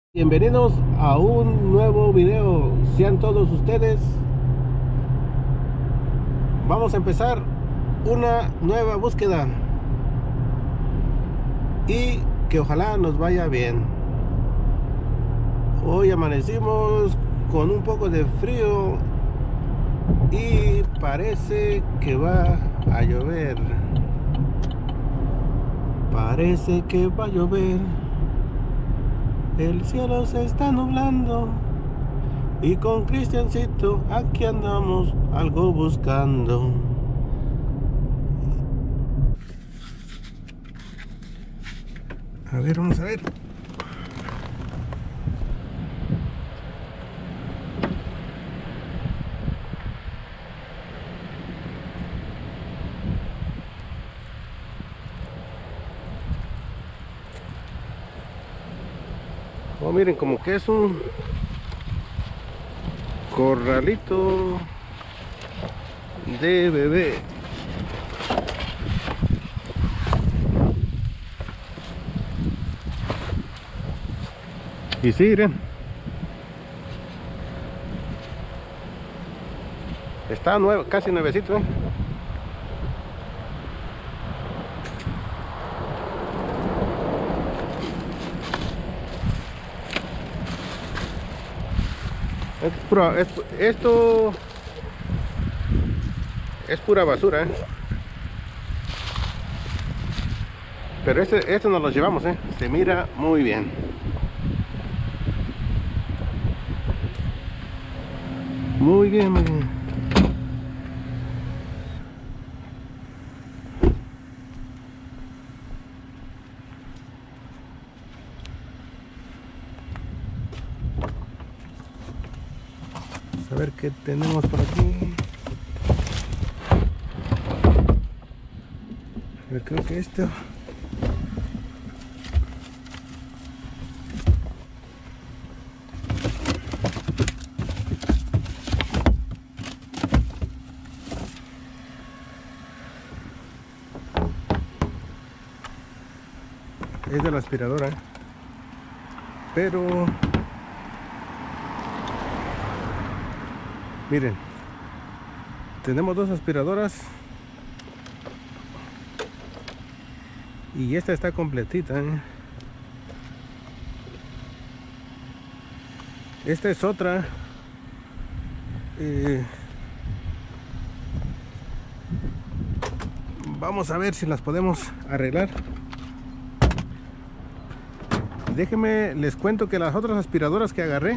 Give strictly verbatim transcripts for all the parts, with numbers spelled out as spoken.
Bienvenidos a un nuevo video. Sean todos ustedes. Vamos a empezar una nueva búsqueda y que ojalá nos vaya bien. Hoy amanecimos con un poco de frío y parece que va a llover. Parece que va a llover. El cielo se está nublando y con Cristiancito aquí andamos algo buscando. A ver, vamos a ver. Oh, miren, como que es un corralito de bebé. Y sí, miren, está nuevo, casi nuevecito, ¿eh? Es pura, es, esto es pura basura, ¿eh? Pero este, este nos lo llevamos, ¿eh? Se mira muy bien. Muy bien, muy bien. Vamos a ver qué tenemos por aquí. A ver, creo que esto. Es de la aspiradora, ¿eh? Pero miren, tenemos dos aspiradoras y esta está completita, ¿eh? Esta es otra. Eh, vamos a ver si las podemos arreglar. Déjenme, les cuento que las otras aspiradoras que agarré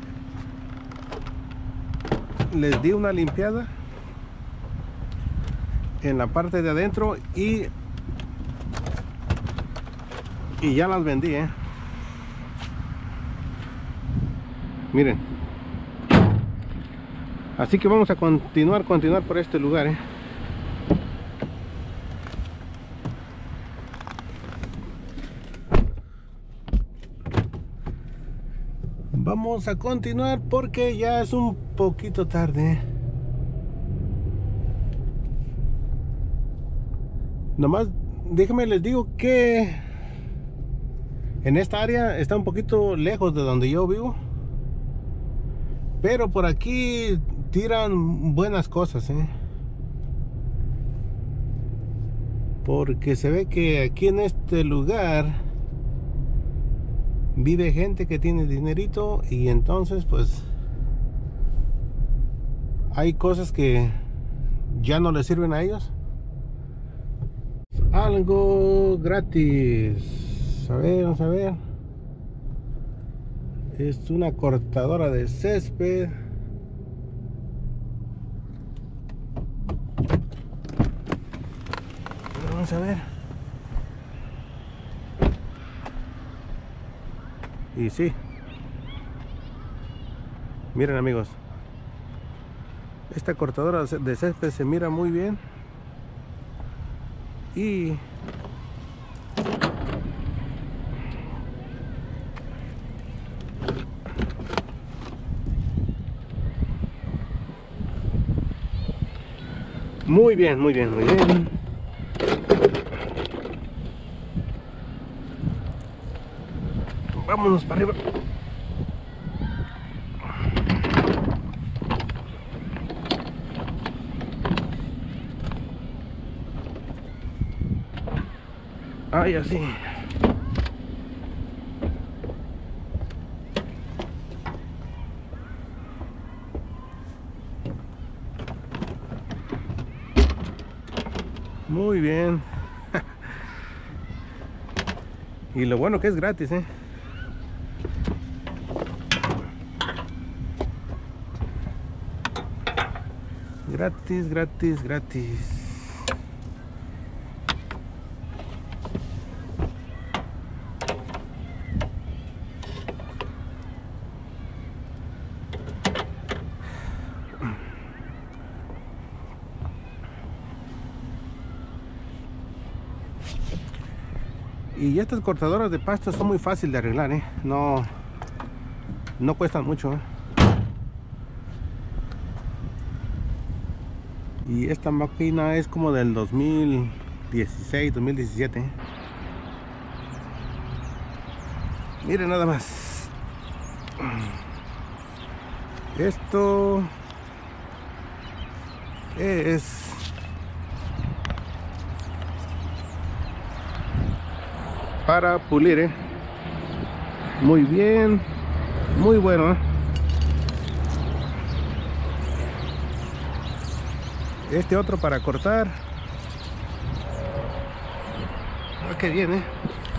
les di una limpiada en la parte de adentro y y ya las vendí, ¿eh? Miren, así que vamos a continuar continuar por este lugar, ¿eh? Vamos a continuar porque ya es un poquito tarde. Nomás déjenme les digo que en esta área está un poquito lejos de donde yo vivo, pero por aquí tiran buenas cosas, ¿eh? Porque se ve que aquí en este lugar vive gente que tiene dinerito y entonces pues hay cosas que ya no les sirven a ellos. Algo gratis. A ver, vamos a ver. Es una cortadora de césped. Vamos a ver. Y sí, miren amigos, esta cortadora de césped se mira muy bien y muy bien, muy bien, muy bien. Vámonos para arriba. Ay, así. Muy bien. Y lo bueno que es gratis, ¿eh? Gratis, gratis, gratis. Y estas cortadoras de pasto son muy fáciles de arreglar, ¿eh? No, no cuestan mucho, ¿eh? Y esta máquina es como del dos mil dieciséis, dos mil diecisiete, ¿eh? Miren nada más. Esto es para pulir, ¿eh? Muy bien, muy bueno, ¿eh? Este otro para cortar. Ah, qué bien, ¿eh?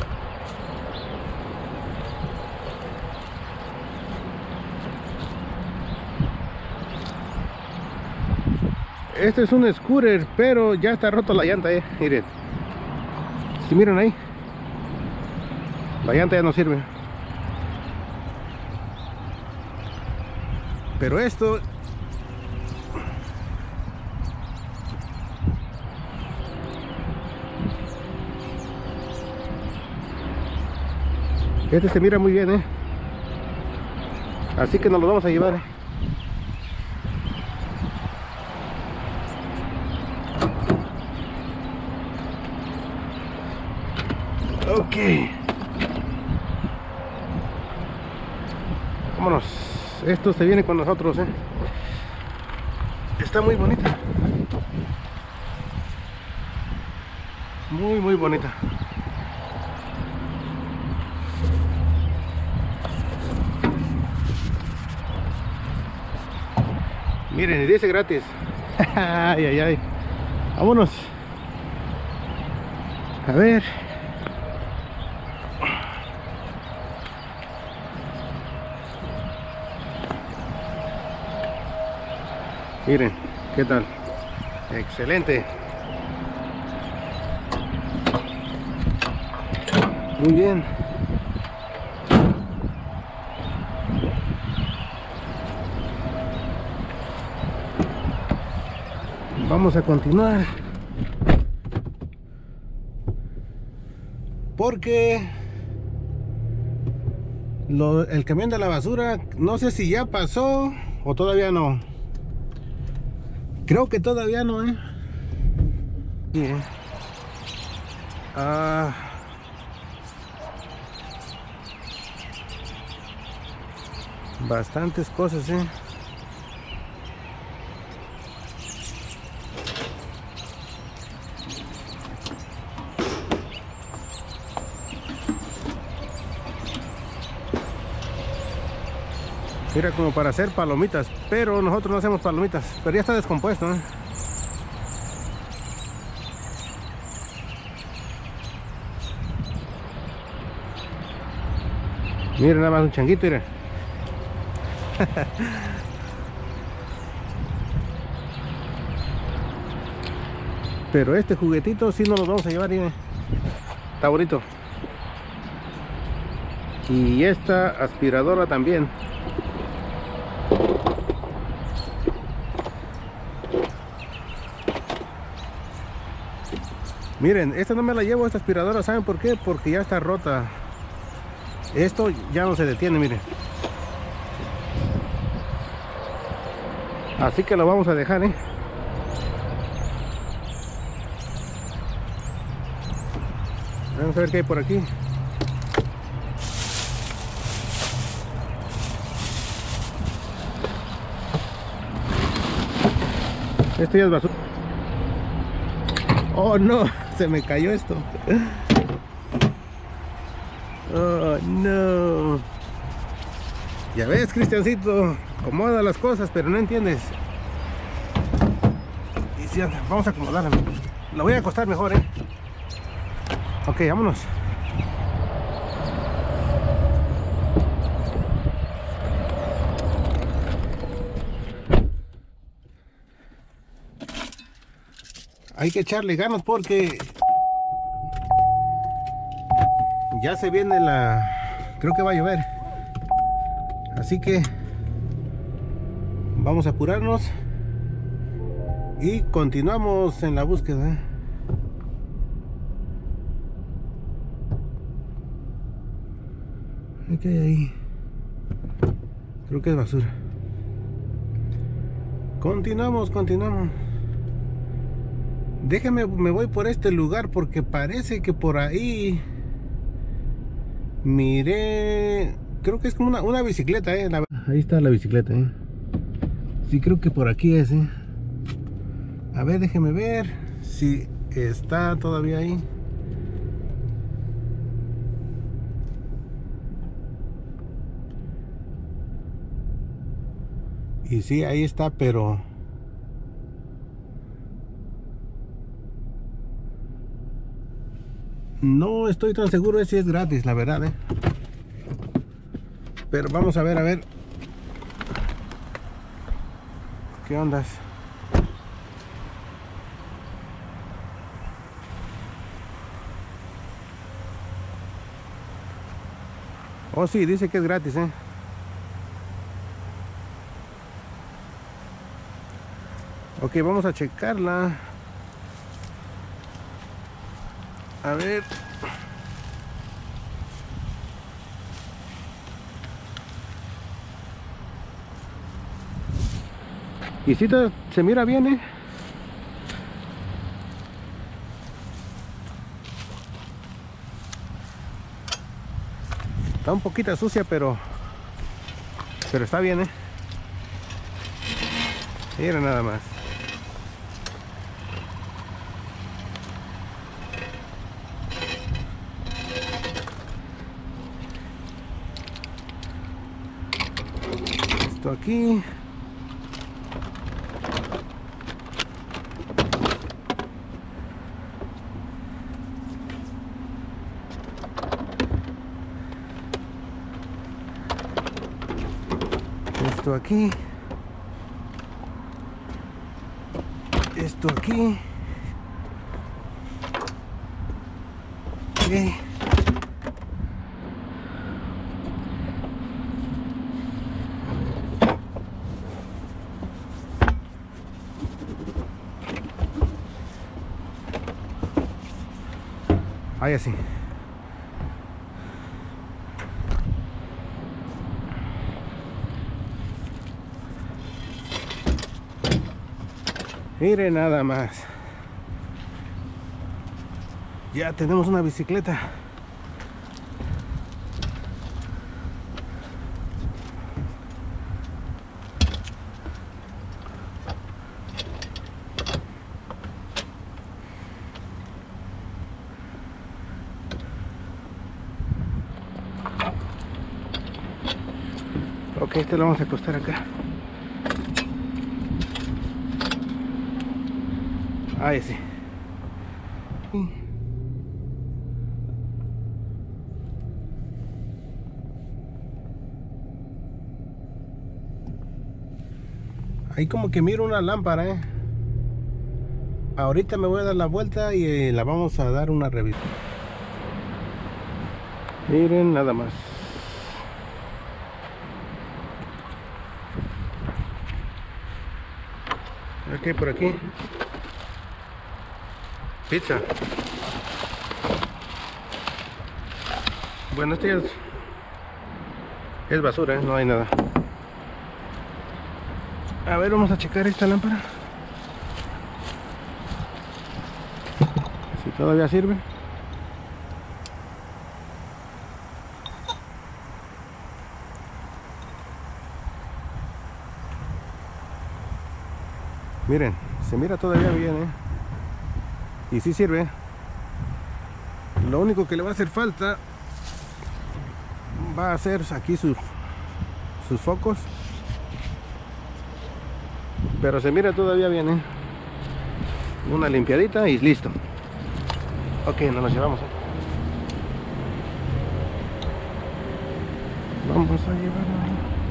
Este es un scooter, pero ya está roto la llanta, ¿eh? Miren. Si miran ahí, la llanta ya no sirve. Pero esto este se mira muy bien, ¿eh? Así que nos lo vamos a llevar, ¿eh? Ok. Vámonos. Esto se viene con nosotros, ¿eh? Está muy bonita. Muy, muy bonita. Miren, y dice gratis. Ay, ay, ay. Vámonos. A ver. Miren, ¿qué tal? Excelente. Muy bien. Vamos a continuar. Porque lo, el camión de la basura, no sé si ya pasó o todavía no. Creo que todavía no, ¿eh? Sí, ¿eh? Ah, bastantes cosas, ¿eh? Mira, como para hacer palomitas, pero nosotros no hacemos palomitas, pero ya está descompuesto, ¿eh? Miren, nada más un changuito, mira. Pero este juguetito sí nos lo vamos a llevar, miren. Está bonito. Y esta aspiradora también. Miren, esta no me la llevo, esta aspiradora, ¿saben por qué? Porque ya está rota. Esto ya no se detiene, miren. Así que lo vamos a dejar, ¿eh? Vamos a ver qué hay por aquí. Esto ya es basura. Oh no, se me cayó esto. No, no. Ya ves, Cristiancito, acomoda las cosas, pero no entiendes. Y si anda, vamos a acomodarla. La voy a acostar mejor, ¿eh? Ok, vámonos. Hay que echarle ganas porque ya se viene la... creo que va a llover. Así que vamos a apurarnos y continuamos en la búsqueda. ¿Qué hay ahí? Creo que es basura. Continuamos, continuamos. Déjame, me voy por este lugar porque parece que por ahí miré, creo que es como una, una bicicleta, eh. La, ahí está la bicicleta, eh. Sí, creo que por aquí es, eh. A ver, déjeme ver si está todavía ahí. Y sí, ahí está, pero no estoy tan seguro de si es gratis, la verdad, ¿eh? Pero vamos a ver, a ver. ¿Qué ondas? Oh, sí, dice que es gratis, ¿eh? Ok, vamos a checarla. A ver. Y si te, se mira bien, eh. Está un poquito sucia, pero pero está bien, eh. Mira nada más. Esto aquí. Esto aquí. Esto aquí. Okay. Ahí así. Mire nada más. Ya tenemos una bicicleta. Ok, este lo vamos a acostar acá. Ahí sí. Ahí como que miro una lámpara, eh. Ahorita me voy a dar la vuelta y eh, la vamos a dar una revista. Miren nada más. Ok, por aquí. Pizza. Bueno, este es, es basura, ¿eh? No hay nada. A ver, vamos a checar esta lámpara. Si todavía sirve. Miren, se mira todavía bien, ¿eh? Y sí sirve. Lo único que le va a hacer falta va a hacer aquí sus, sus focos, pero se mira todavía bien, ¿eh? Una limpiadita y listo. Ok, nos los llevamos, ¿eh? Vamos a llevarlo.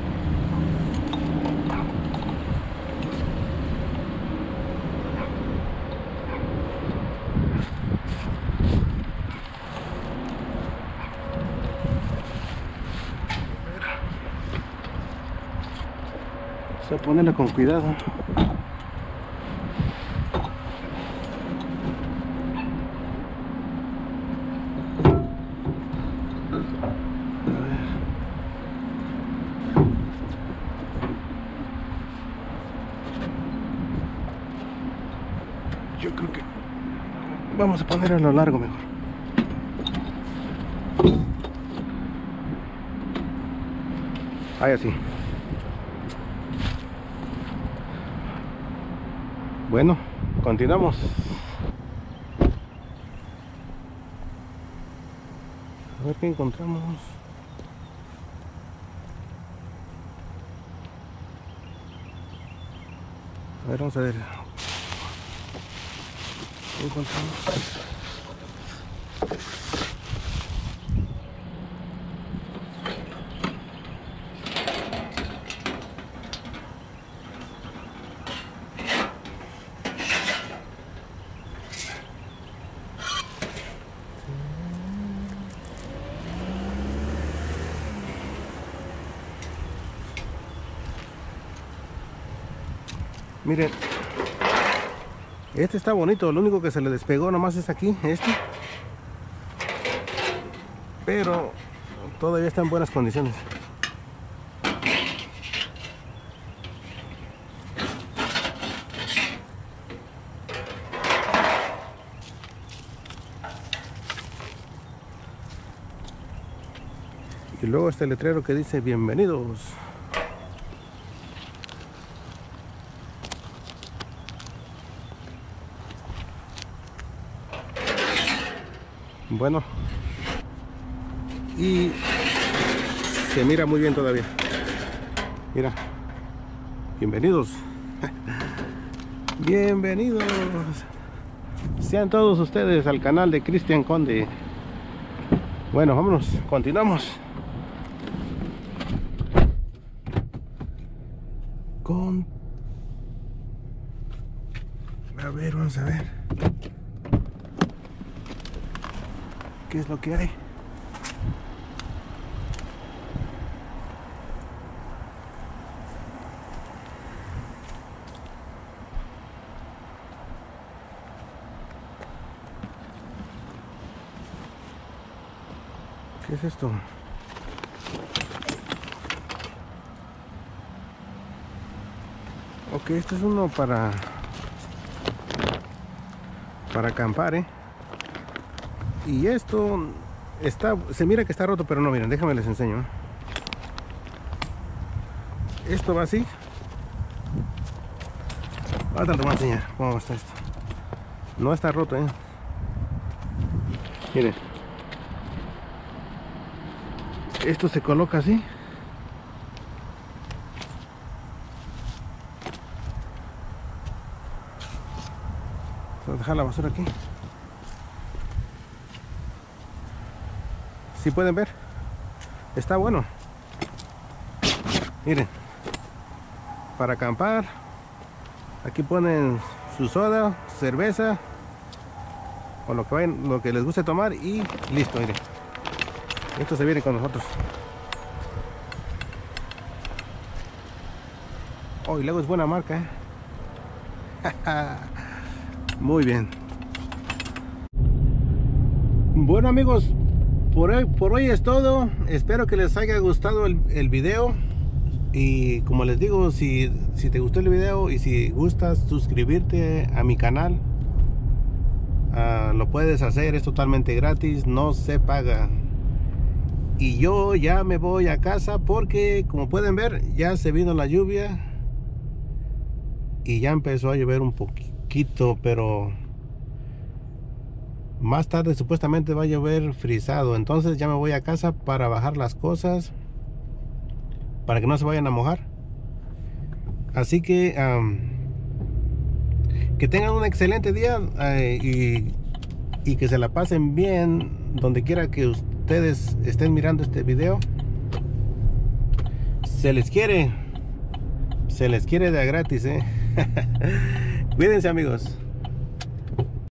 Vamos a ponerla con cuidado. Yo creo que vamos a poner a lo largo mejor. Ahí así. Bueno, continuamos. A ver qué encontramos. A ver, vamos a ver. ¿Qué encontramos? Miren, este está bonito, lo único que se le despegó nomás es aquí, este, pero todavía está en buenas condiciones. Y luego este letrero que dice bienvenidos. Bueno, y se mira muy bien todavía. Mira, bienvenidos. Bienvenidos sean todos ustedes al canal de Cristian Conde. Bueno, vámonos, continuamos con... A ver, vamos a ver qué es lo que hay. ¿Qué es esto? Ok, esto es uno para para acampar, ¿eh? Y esto está, se mira que está roto, pero no, miren, déjenme les enseño. Esto va así. Ahora te lo voy a enseñar cómo va a estar esto. No está roto, ¿eh? Miren. Esto se coloca así. Voy a dejar la basura aquí. Si pueden ver, está bueno. Miren, para acampar. Aquí ponen su soda, cerveza o lo que vayan, lo que les guste tomar y listo. Miren, esto se viene con nosotros. Oh, y luego es buena marca, ¿eh? Muy bien. Bueno, amigos, por hoy, por hoy es todo. Espero que les haya gustado el, el video. Y como les digo, si, si te gustó el video y si gustas suscribirte a mi canal, uh, lo puedes hacer, es totalmente gratis, no se paga. Y yo ya me voy a casa porque, como pueden ver, ya se vino la lluvia y ya empezó a llover un poquito, pero Más tarde supuestamente va a llover frisado, entonces ya me voy a casa para bajar las cosas para que no se vayan a mojar. Así que um, que tengan un excelente día eh, y, y que se la pasen bien donde quiera que ustedes estén mirando este video. Se les quiere, se les quiere de a gratis, ¿eh? Cuídense, amigos.